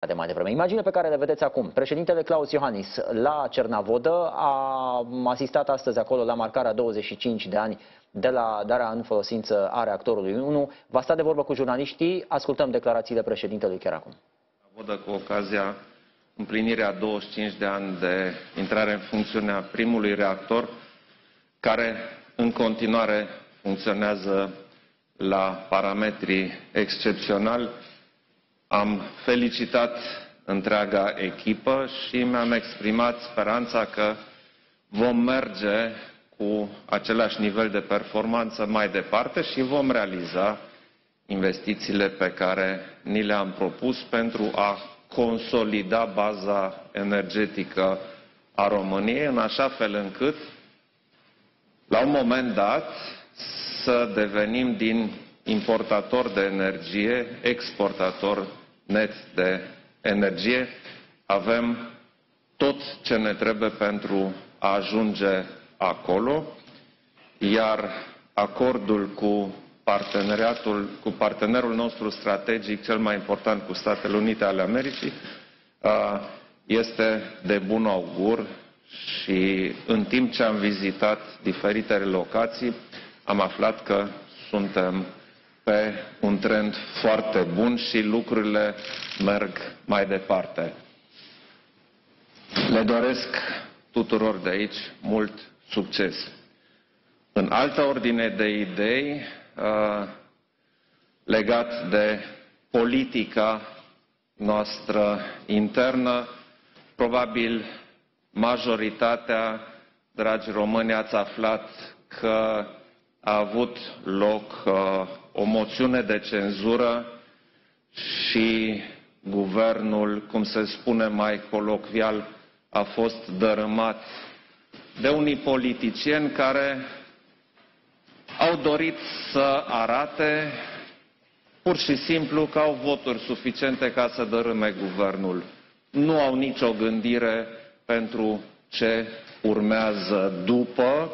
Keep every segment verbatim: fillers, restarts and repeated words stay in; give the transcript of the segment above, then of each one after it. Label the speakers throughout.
Speaker 1: de mai devreme. Imagine pe care le vedeți acum. Președintele Klaus Iohannis la Cernavodă a asistat astăzi acolo la marcarea douăzeci și cinci de ani de la darea în folosință a reactorului unu. Va sta de vorbă cu jurnaliștii. Ascultăm declarațiile președintelui chiar acum.
Speaker 2: Vodă cu ocazia împlinirea douăzeci și cinci de ani de intrare în funcțiune a primului reactor, care în continuare funcționează la parametri excepționali. Am felicitat întreaga echipă și mi-am exprimat speranța că vom merge cu același nivel de performanță mai departe și vom realiza investițiile pe care ni le-am propus pentru a consolida baza energetică a României, în așa fel încât, la un moment dat, să devenim din importator de energie, exportator net de energie. Avem tot ce ne trebuie pentru a ajunge acolo, iar acordul cu parteneriatul, cu partenerul nostru strategic, cel mai important, cu Statele Unite ale Americii, este de bun augur și în timp ce am vizitat diferitele locații, am aflat că suntem pe un trend foarte bun și lucrurile merg mai departe. Le doresc tuturor de aici mult succes. În altă ordine de idei, legat de politica noastră internă, probabil majoritatea, dragi români, ați aflat că a avut loc uh, o moțiune de cenzură și guvernul, cum se spune mai colocvial, a fost dărâmat de unii politicieni care au dorit să arate pur și simplu că au voturi suficiente ca să dărâme guvernul. Nu au nicio gândire pentru ce urmează după.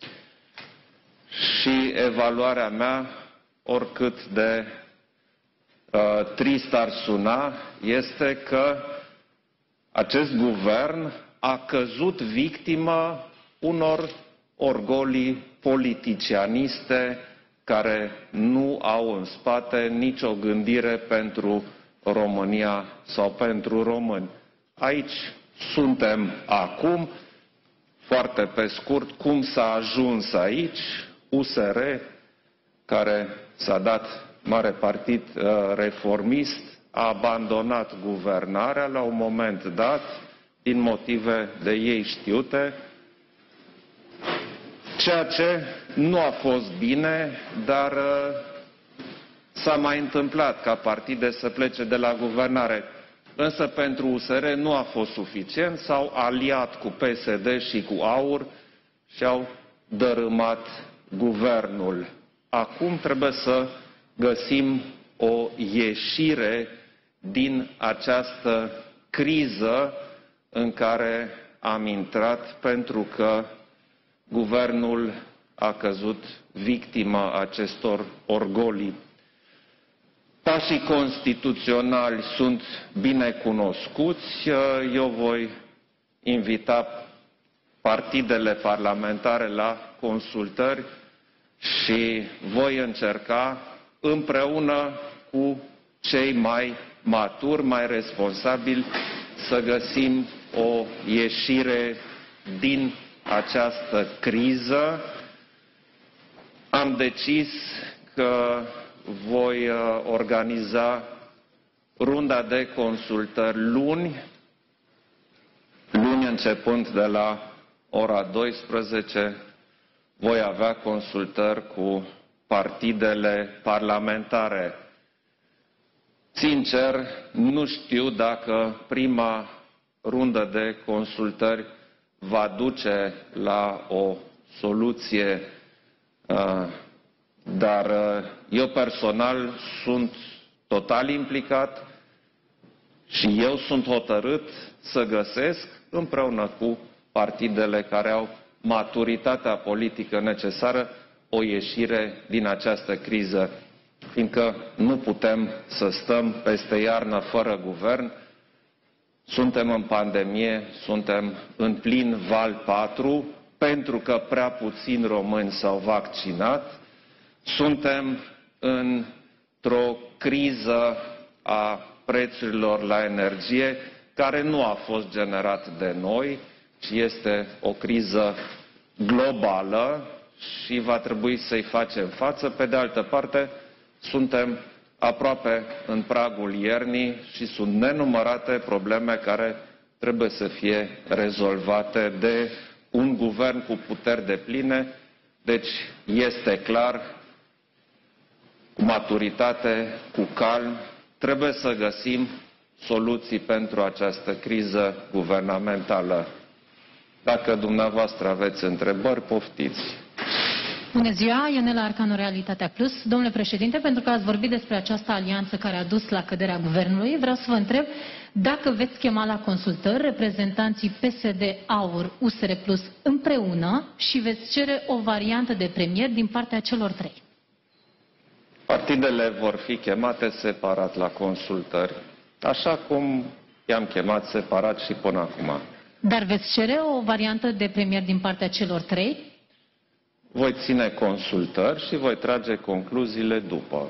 Speaker 2: Și evaluarea mea, oricât de uh, trist ar suna, este că acest guvern a căzut victimă unor orgolii politicianiste care nu au în spate nicio gândire pentru România sau pentru români. Aici suntem acum, foarte pe scurt, cum s-a ajuns aici. U S R, care s-a dat mare partid uh, reformist, a abandonat guvernarea la un moment dat, din motive de ei știute, ceea ce nu a fost bine, dar uh, s-a mai întâmplat ca partide să plece de la guvernare. Însă pentru U S R nu a fost suficient, s-au aliat cu P S D și cu AUR și au dărâmat guvernul. Acum trebuie să găsim o ieșire din această criză în care am intrat pentru că guvernul a căzut victima acestor orgolii. Pașii constituționali sunt bine cunoscuți. Eu voi invita partidele parlamentare la consultări și voi încerca împreună cu cei mai maturi, mai responsabili, să găsim o ieșire din această criză. Am decis că voi organiza runda de consultări luni, luni începând de la ora douăsprezece, voi avea consultări cu partidele parlamentare. Sincer, nu știu dacă prima rundă de consultări va duce la o soluție, dar eu personal sunt total implicat și eu sunt hotărât să găsesc, împreună cu partidele care au maturitatea politică necesară, o ieșire din această criză, fiindcă nu putem să stăm peste iarnă fără guvern, Suntem în pandemie, suntem în plin val patru, pentru că prea puțini români s-au vaccinat. Suntem într-o criză a prețurilor la energie, care nu a fost generată de noi, ci este o criză globală și va trebui să-i facem față. Pe de altă parte, suntem aproape în pragul iernii și sunt nenumărate probleme care trebuie să fie rezolvate de un guvern cu puteri depline. Deci este clar, cu maturitate, cu calm, trebuie să găsim soluții pentru această criză guvernamentală. Dacă dumneavoastră aveți întrebări, poftiți.
Speaker 3: Bună ziua, Ionela Arcanu, Realitatea Plus. Domnule președinte, pentru că ați vorbit despre această alianță care a dus la căderea guvernului, vreau să vă întreb dacă veți chema la consultări reprezentanții P S D, AUR, U S R Plus împreună și veți cere o variantă de premier din partea celor trei.
Speaker 2: Partidele vor fi chemate separat la consultări, așa cum i-am chemat separat și până acum.
Speaker 3: Dar veți cere o variantă de premier din partea celor trei?
Speaker 2: Voi ține consultări și voi trage concluziile după.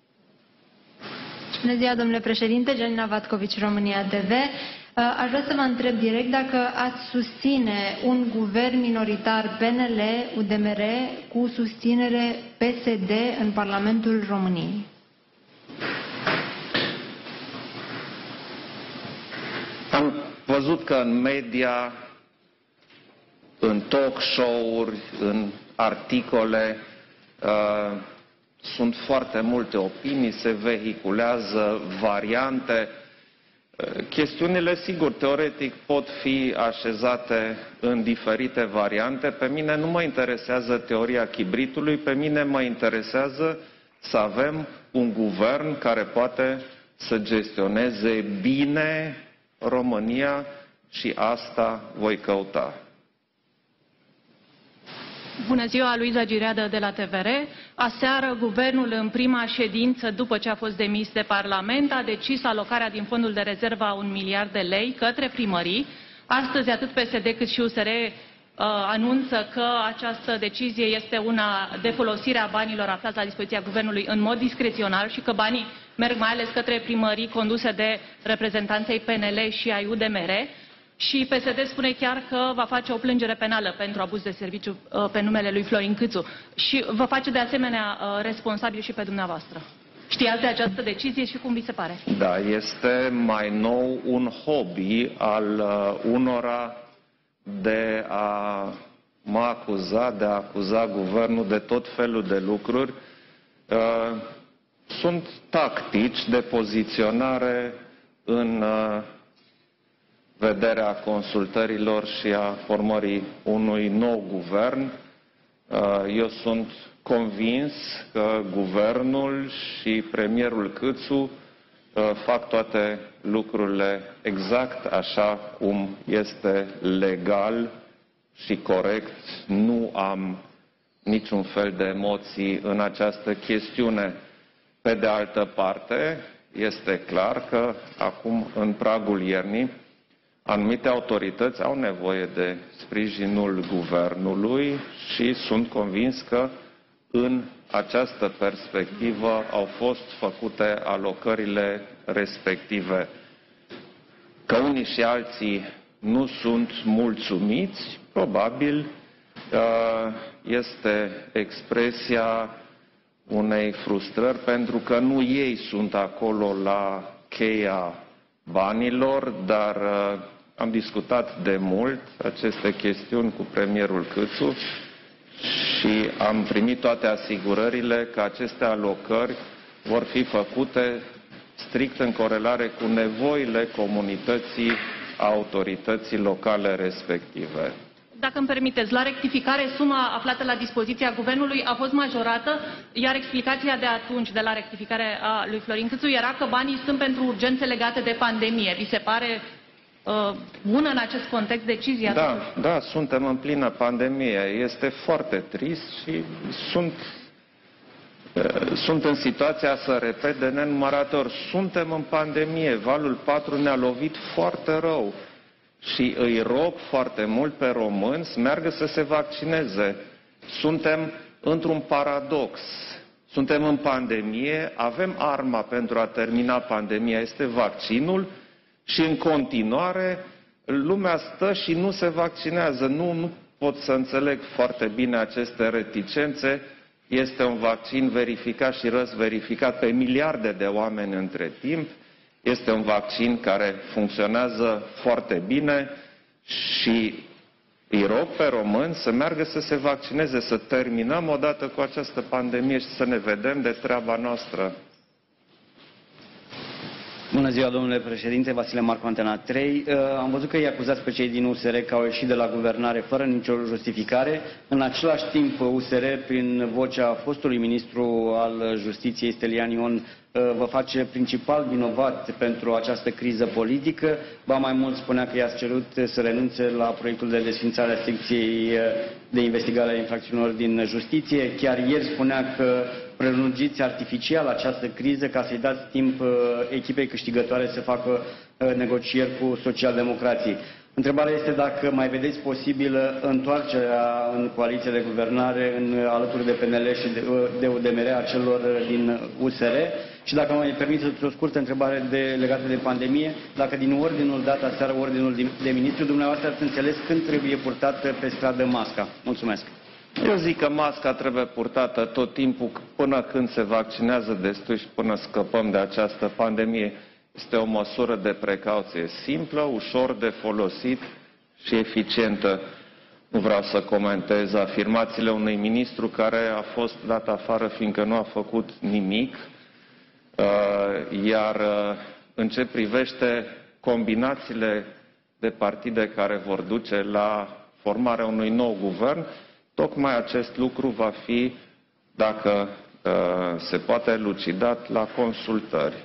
Speaker 4: Bună ziua, domnule președinte, Janina Vatcovici, România T V. Aș vrea să vă întreb direct dacă ați susține un guvern minoritar P N L U D M R cu susținere P S D în Parlamentul României.
Speaker 2: Am văzut că în media, în talk show-uri, în articole, uh, sunt foarte multe opinii, se vehiculează variante. Uh, chestiunile, sigur, teoretic pot fi așezate în diferite variante. Pe mine nu mă interesează teoria chibritului, pe mine mă interesează să avem un guvern care poate să gestioneze bine România și asta voi căuta.
Speaker 5: Bună ziua, Luiza Gireadă de la T V R. Aseară, guvernul în prima ședință, după ce a fost demis de Parlament, a decis alocarea din fondul de rezervă a un miliard de lei către primării. Astăzi, atât P S D cât și U S R uh, anunță că această decizie este una de folosire a banilor aflați la dispoziția guvernului în mod discreționar și că banii merg mai ales către primării conduse de reprezentanței P N L și ai U D M R. Și P S D spune chiar că va face o plângere penală pentru abuz de serviciu uh, pe numele lui Florin Câțu. Și vă face de asemenea uh, responsabil și pe dumneavoastră. Știați de această decizie și cum vi se pare?
Speaker 2: Da, este mai nou un hobby al uh, unora de a mă acuza, de a acuza guvernul de tot felul de lucruri. Uh, sunt tactici de poziționare în uh, vederea consultărilor și a formării unui nou guvern. Eu sunt convins că guvernul și premierul Câțu fac toate lucrurile exact așa cum este legal și corect. Nu am niciun fel de emoții în această chestiune. Pe de altă parte, este clar că acum, în pragul iernii, anumite autorități au nevoie de sprijinul guvernului și sunt convins că în această perspectivă au fost făcute alocările respective. Că unii și alții nu sunt mulțumiți, probabil este expresia unei frustrări, pentru că nu ei sunt acolo la cheia banilor, dar am discutat de mult aceste chestiuni cu premierul Câțu și am primit toate asigurările că aceste alocări vor fi făcute strict în corelare cu nevoile comunității, autorității locale respective.
Speaker 5: Dacă îmi permiteți, la rectificare, suma aflată la dispoziția guvernului a fost majorată, iar explicația de atunci, de la rectificare a lui Florin Câțu, era că banii sunt pentru urgențe legate de pandemie. Vi se pare uh, bună în acest context decizia?
Speaker 2: Da, da, suntem în plină pandemie. Este foarte trist și sunt Sunt în situația să repet de nenumărate ori. Suntem în pandemie, valul patru ne-a lovit foarte rău și îi rog foarte mult pe români să meargă să se vaccineze. Suntem într-un paradox. Suntem în pandemie, avem arma pentru a termina pandemia, este vaccinul și în continuare lumea stă și nu se vaccinează. Nu, nu pot să înțeleg foarte bine aceste reticențe. Este un vaccin verificat și răsverificat pe miliarde de oameni între timp. Este un vaccin care funcționează foarte bine și îi rog pe români să meargă să se vaccineze, să terminăm odată cu această pandemie și să ne vedem de treaba noastră.
Speaker 6: Bună ziua, domnule președinte, Vasile Marcu, Antena trei. Am văzut că îi acuzați pe cei din U S R că au ieșit de la guvernare fără nicio justificare. În același timp, U S R, prin vocea fostului ministru al Justiției, Stelian Ion, vă face principal vinovat pentru această criză politică. Ba mai mult, spunea că i-ați cerut să renunțe la proiectul de desființare a secției de investigare a infracțiunilor din Justiție. Chiar ieri spunea că prelungiți artificial această criză ca să-i dați timp echipei câștigătoare să facă negocieri cu socialdemocrații. Întrebarea este dacă mai vedeți posibilă întoarcerea în coaliție de guvernare în, alături de P N L și de, de U D M R a celor din U S R și dacă mai permiteți o scurtă întrebare de, legată de pandemie, dacă din ordinul dat aseară, ordinul de ministru, dumneavoastră ați înțeles când trebuie purtată pe stradă masca. Mulțumesc.
Speaker 2: Eu zic că masca trebuie purtată tot timpul până când se vaccinează destui și până scăpăm de această pandemie. Este o măsură de precauție simplă, ușor de folosit și eficientă. Nu vreau să comentez afirmațiile unui ministru care a fost dat afară fiindcă nu a făcut nimic. Iar în ce privește combinațiile de partide care vor duce la formarea unui nou guvern, tocmai acest lucru va fi, dacă se poate, elucidat la consultări.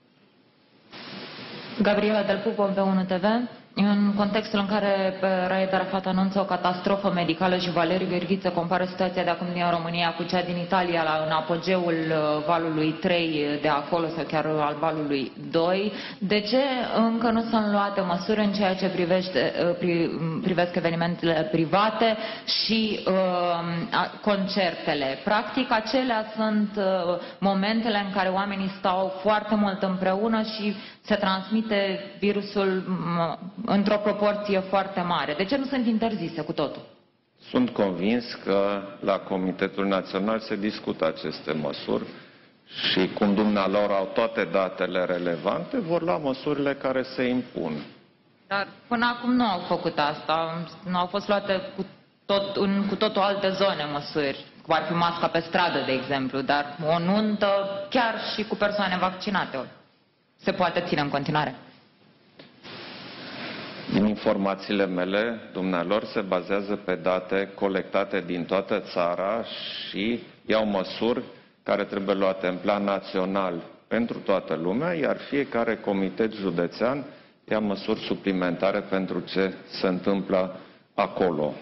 Speaker 7: Gabriela Del Pupo, B unu T V. În contextul în care Raed Arafat anunță o catastrofă medicală și Valeriu Gheorghiță compară situația de acum din România cu cea din Italia la, în apogeul valului trei de acolo sau chiar al valului doi, de ce încă nu sunt luate măsuri în ceea ce privește, pri, privesc evenimentele private și uh, concertele? Practic, acelea sunt uh, momentele în care oamenii stau foarte mult împreună și se transmite virusul într-o proporție foarte mare. De ce nu sunt interzise cu totul?
Speaker 2: Sunt convins că la Comitetul Național se discută aceste măsuri și cum dumnealor au toate datele relevante, vor lua măsurile care se impun.
Speaker 7: Dar până acum nu au făcut asta. Nu au fost luate cu, tot, în, cu totul alte zone măsuri. Cum ar fi masca pe stradă, de exemplu, dar o nuntă chiar și cu persoane vaccinate se poate ține în continuare.
Speaker 2: Din informațiile mele, dumnealor se bazează pe date colectate din toată țara și iau măsuri care trebuie luate în plan național pentru toată lumea, iar fiecare comitet județean ia măsuri suplimentare pentru ce se întâmplă acolo.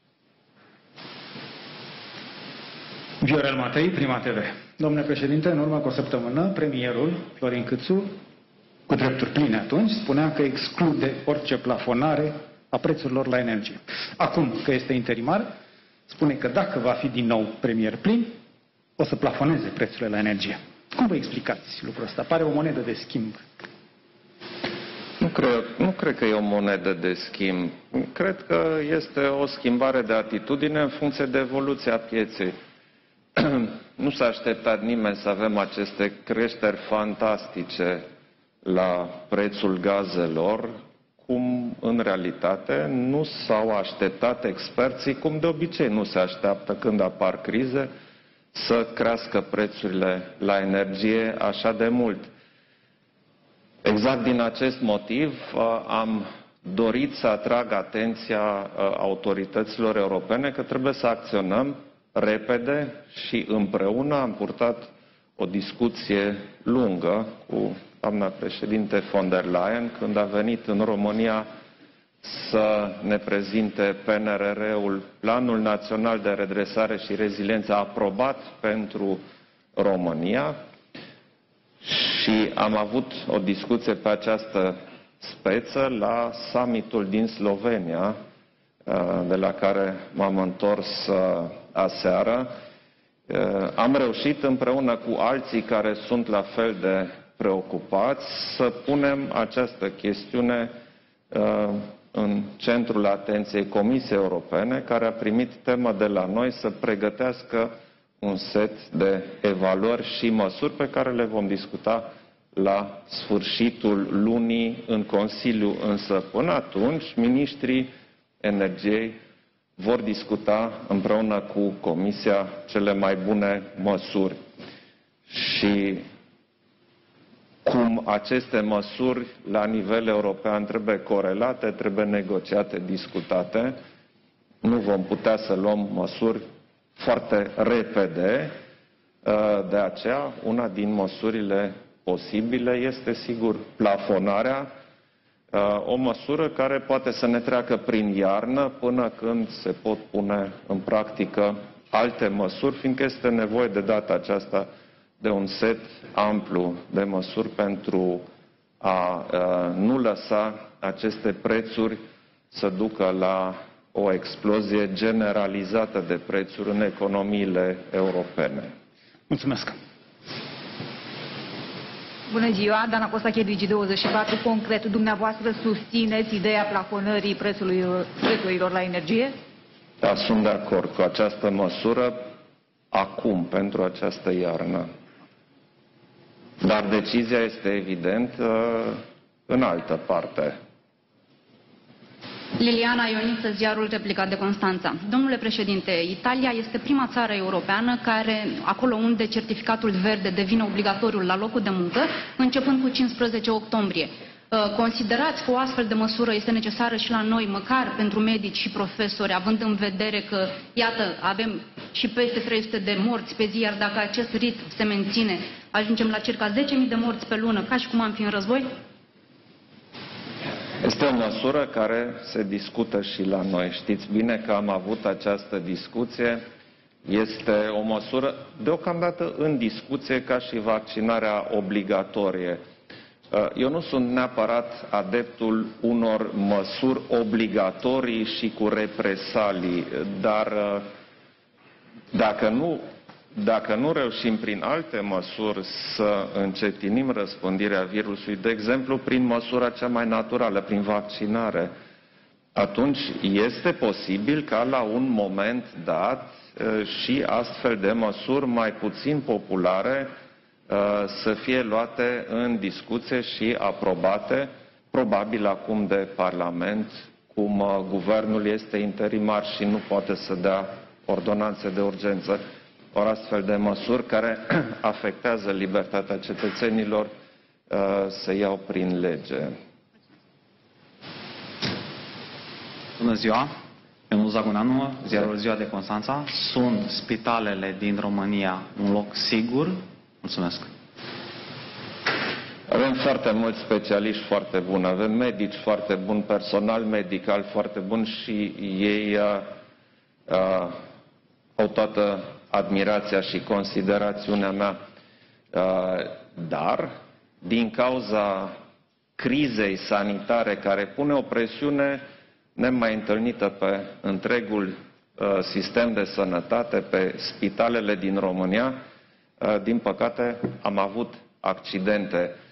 Speaker 8: Viorel Matei, Prima T V. Domnule președinte, în urmă cu o săptămână, premierul Florin Câțu, cu drepturi pline atunci, spunea că exclude orice plafonare a prețurilor la energie. Acum că este interimar, spune că dacă va fi din nou premier plin, o să plafoneze prețurile la energie. Cum vă explicați lucrul ăsta? Pare o monedă de schimb.
Speaker 2: Nu cred, nu cred că e o monedă de schimb. Cred că este o schimbare de atitudine în funcție de evoluția pieței. Nu s-a așteptat nimeni să avem aceste creșteri fantastice la prețul gazelor, cum în realitate nu s-au așteptat experții, cum de obicei nu se așteaptă când apar crize, să crească prețurile la energie așa de mult. Exact din acest motiv am dorit să atrag atenția autorităților europene că trebuie să acționăm repede și împreună. Am purtat o discuție lungă cu doamna președinte von der Leyen când a venit în România să ne prezinte P N R R-ul, Planul Național de Redresare și Reziliență, aprobat pentru România și am avut o discuție pe această speță la summitul din Slovenia, de la care m-am întors aseară. Am reușit împreună cu alții care sunt la fel de preocupați să punem această chestiune în centrul atenției Comisiei Europene, care a primit temă de la noi să pregătească un set de evaluări și măsuri pe care le vom discuta la sfârșitul lunii în Consiliu. Însă până atunci, miniștrii energiei vor discuta împreună cu Comisia cele mai bune măsuri. Și cum aceste măsuri la nivel european trebuie corelate, trebuie negociate, discutate, nu vom putea să luăm măsuri foarte repede. De aceea, una din măsurile posibile este, sigur, plafonarea, o măsură care poate să ne treacă prin iarnă până când se pot pune în practică alte măsuri, fiindcă este nevoie de data aceasta de un set amplu de măsuri pentru a nu lăsa aceste prețuri să ducă la o explozie generalizată de prețuri în economiile europene.
Speaker 8: Mulțumesc!
Speaker 9: Bună ziua, Dana Costache, Digi douăzeci și patru. Concret, dumneavoastră susțineți ideea plafonării prețurilor la energie?
Speaker 2: Da, sunt de acord cu această măsură acum, pentru această iarnă. Dar decizia este evident în altă parte.
Speaker 10: Liliana Ioniță, ziarul Replica de Constanța. Domnule președinte, Italia este prima țară europeană care, acolo unde certificatul verde devine obligatoriu la locul de muncă, începând cu cincisprezece octombrie. Considerați că o astfel de măsură este necesară și la noi, măcar pentru medici și profesori, având în vedere că, iată, avem și peste trei sute de morți pe zi, iar dacă acest ritm se menține, ajungem la circa zece mii de morți pe lună, ca și cum am fi în război?
Speaker 2: Este o măsură care se discută și la noi. Știți bine că am avut această discuție. Este o măsură deocamdată în discuție ca și vaccinarea obligatorie. Eu nu sunt neapărat adeptul unor măsuri obligatorii și cu represalii, dar dacă nu, dacă nu reușim prin alte măsuri să încetinim răspândirea virusului, de exemplu prin măsura cea mai naturală, prin vaccinare, atunci este posibil ca la un moment dat și astfel de măsuri mai puțin populare să fie luate în discuție și aprobate, probabil acum de Parlament, cum guvernul este interimar și nu poate să dea ordonanțe de urgență. Ori astfel de măsuri care afectează libertatea cetățenilor se iau prin lege.
Speaker 11: Bună ziua! Ionel Zaguneanu, ziarul Ziua de Constanța. Sunt spitalele din România un loc sigur? Mulțumesc!
Speaker 2: Avem foarte mulți specialiști foarte buni, avem medici foarte buni, personal medical foarte bun și ei uh, uh, au toată admirația și considerațiunea mea. Uh, dar, din cauza crizei sanitare care pune o presiune nemai întâlnită pe întregul uh, sistem de sănătate, pe spitalele din România, din păcate, am avut accidente.